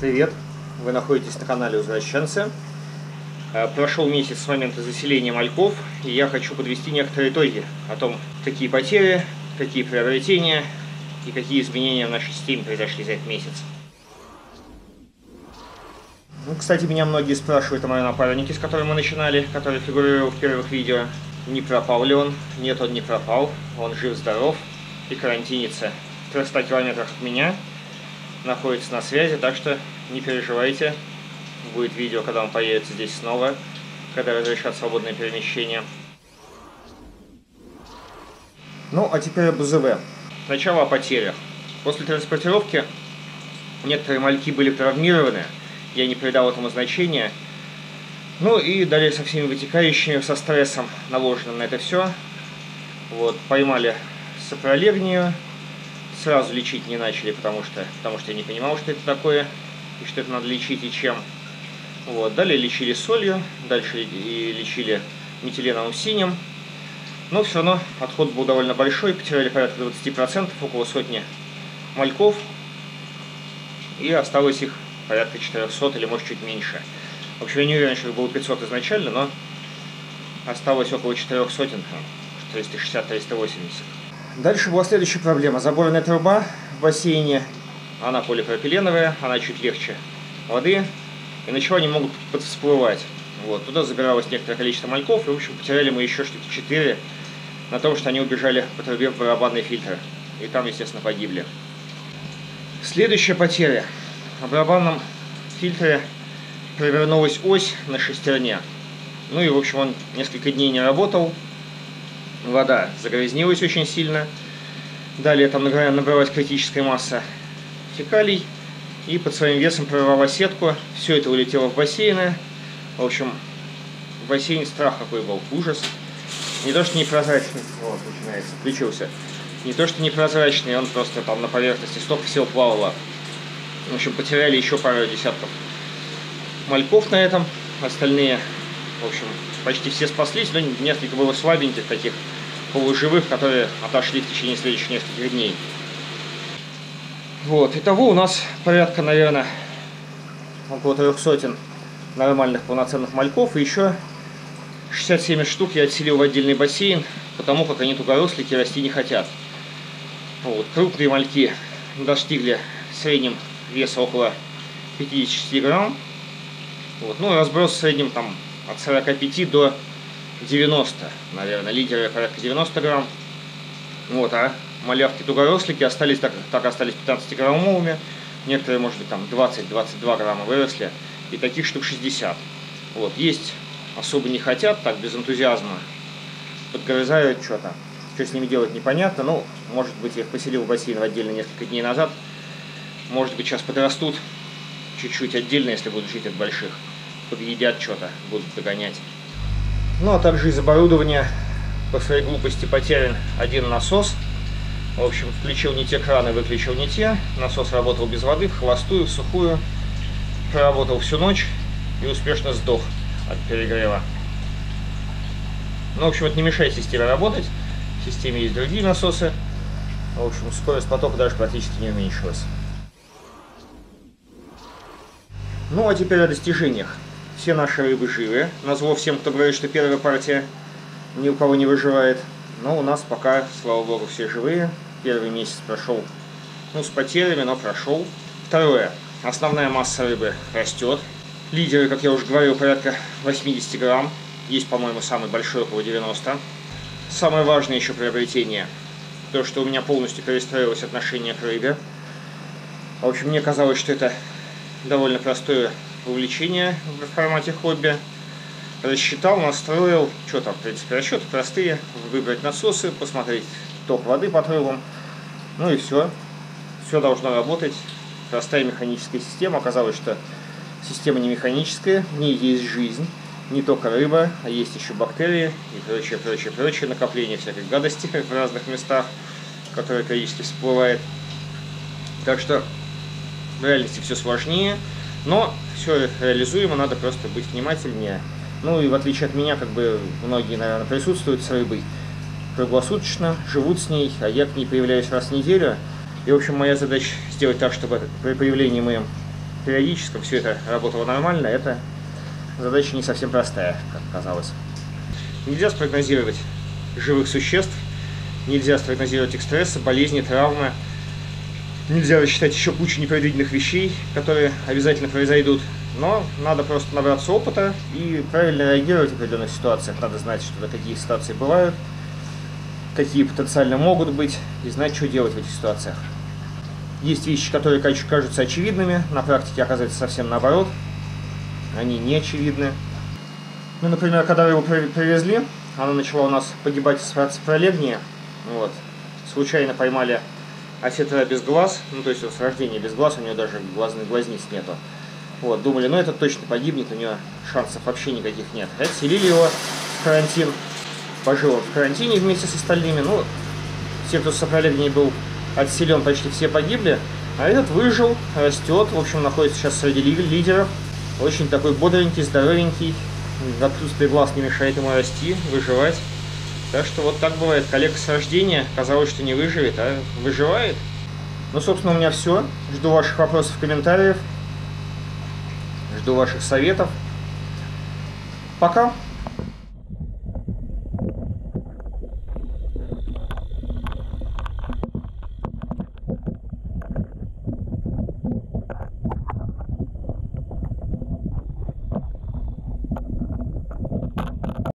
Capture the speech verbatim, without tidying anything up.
Привет! Вы находитесь на канале Возвращенцы. Прошел месяц с момента заселения мальков, и я хочу подвести некоторые итоги о том, какие потери, какие приобретения и какие изменения в нашей системе произошли за этот месяц. Ну, кстати, меня многие спрашивают о моем напарнике, с которым мы начинали, который фигурировал в первых видео. Не пропал ли он? Нет, он не пропал. Он жив-здоров и карантинится в трёхстах километрах от меня. Находится на связи, так что не переживайте. Будет видео, когда он появится здесь снова, когда разрешат свободное перемещение. Ну, а теперь об УЗВ. Сначала о потерях. После транспортировки некоторые мальки были травмированы, я не придал этому значения. Ну и далее со всеми вытекающими, со стрессом, наложенным на это все. Вот, поймали сапролегнию. Сразу лечить не начали, потому что, потому что я не понимал, что это такое, и что это надо лечить, и чем. Вот. Далее лечили солью, дальше и лечили метиленовым синим. Но все равно отход был довольно большой, потеряли порядка двадцати процентов, около сотни мальков. И осталось их порядка четырёхсот или может чуть меньше. В общем, я не уверен, что их было пятьсот изначально, но осталось около четырёх сотен, триста шестьдесят — триста восемьдесят. Дальше была следующая проблема. Заборная труба в бассейне, она полипропиленовая, она чуть легче воды, и начала немного подвсплывать. Вот. Туда забиралось некоторое количество мальков, и, в общем, потеряли мы еще штуки четыре на том, что они убежали по трубе в барабанный фильтр, и там, естественно, погибли. Следующая потеря. В барабанном фильтре перевернулась ось на шестерне. Ну и, в общем, он несколько дней не работал. Вода загрязнилась очень сильно. Далее там набралась критическая масса фекалий. И под своим весом прорвала сетку. Все это улетело в бассейны. В общем, в бассейне страх какой был, ужас. Не то что непрозрачный, вот, начинается, включился. Не то что непрозрачный, он просто там на поверхности столько всего плавало. В общем, потеряли еще пару десятков мальков на этом. Остальные, в общем, почти все спаслись, но несколько было слабеньких, таких полуживых, которые отошли в течение следующих нескольких дней. Вот, итого у нас порядка, наверное, около трех сотен нормальных полноценных мальков, и еще шестьдесят-семьдесят штук я отселил в отдельный бассейн, потому как они тугорослики, расти не хотят. Вот, крупные мальки достигли в среднем веса около пятидесяти грамм. Вот, ну, разброс в среднем там от сорока пяти до девяноста, наверное, лидеры порядка девяноста грамм. Вот, а малявки тугорослики остались так, так остались пятнадцатиграммовыми. Некоторые, может быть, там двадцать-двадцать два грамма выросли, и таких штук шестьдесят. Вот, есть особо не хотят, так, без энтузиазма, подгрызают что-то. Что с ними делать непонятно, ну, может быть, я их поселил в бассейн в отдельно несколько дней назад. Может быть, сейчас подрастут чуть-чуть отдельно, если будут жить от больших. Подъедят что-то, будут догонять. Ну, а также из оборудования по своей глупости потерян один насос. В общем, включил не те краны, выключил не те. Насос работал без воды, в холостую, в сухую. Проработал всю ночь и успешно сдох от перегрева. Ну, в общем, это не мешает системе работать. В системе есть другие насосы. В общем, скорость потока даже практически не уменьшилась. Ну, а теперь о достижениях. Все наши рыбы живы. Назло всем, кто говорит, что первая партия ни у кого не выживает. Но у нас пока, слава богу, все живые. Первый месяц прошел, ну, с потерями, но прошел. Второе. Основная масса рыбы растет. Лидеры, как я уже говорил, порядка восьмидесяти грамм. Есть, по-моему, самый большой, около девяноста. Самое важное еще приобретение. То, что у меня полностью перестроилось отношение к рыбе. В общем, мне казалось, что это довольно простое увлечение в формате хобби. Рассчитал, настроил, что там, в принципе, расчеты простые. Выбрать насосы, посмотреть ток воды по трубам. Ну и все. Все должно работать. Простая механическая система. Оказалось, что система не механическая, в ней есть жизнь. Не только рыба, а есть еще бактерии и прочее, прочее, прочее. Накопление всякой гадости в разных местах, которое периодически всплывает. Так что в реальности все сложнее. Но все реализуемо, надо просто быть внимательнее. Ну и в отличие от меня, как бы многие, наверное, присутствуют с рыбой круглосуточно, живут с ней, а я к ней появляюсь раз в неделю. И, в общем, моя задача сделать так, чтобы при появлении моем периодическом все это работало нормально, это задача не совсем простая, как казалось. Нельзя спрогнозировать живых существ, нельзя спрогнозировать их стрессы, болезни, травмы. Нельзя рассчитать еще кучу непредвиденных вещей, которые обязательно произойдут. Но надо просто набраться опыта и правильно реагировать в определенных ситуациях. Надо знать, что такие ситуации бывают, какие потенциально могут быть, и знать, что делать в этих ситуациях. Есть вещи, которые кажутся очевидными, на практике оказывается совсем наоборот. Они не очевидны. Ну, например, когда его привезли, она начала у нас погибать с пролегния. Вот. Случайно поймали осетра без глаз, ну то есть с рождения без глаз, у нее даже глазных глазниц нету. Вот, думали, ну это точно погибнет, у нее шансов вообще никаких нет. Отселили его в карантин, пожил он в карантине вместе с остальными. Ну, те, кто с пролегнией был отселен, почти все погибли, а этот выжил, растет, в общем, находится сейчас среди лидеров. Очень такой бодренький, здоровенький, отсутствие глаз не мешает ему расти, выживать. Так что вот так бывает. Коллега с рождения казалось, что не выживет, а выживает. Ну, собственно, у меня все. Жду ваших вопросов, комментариев. Жду ваших советов. Пока.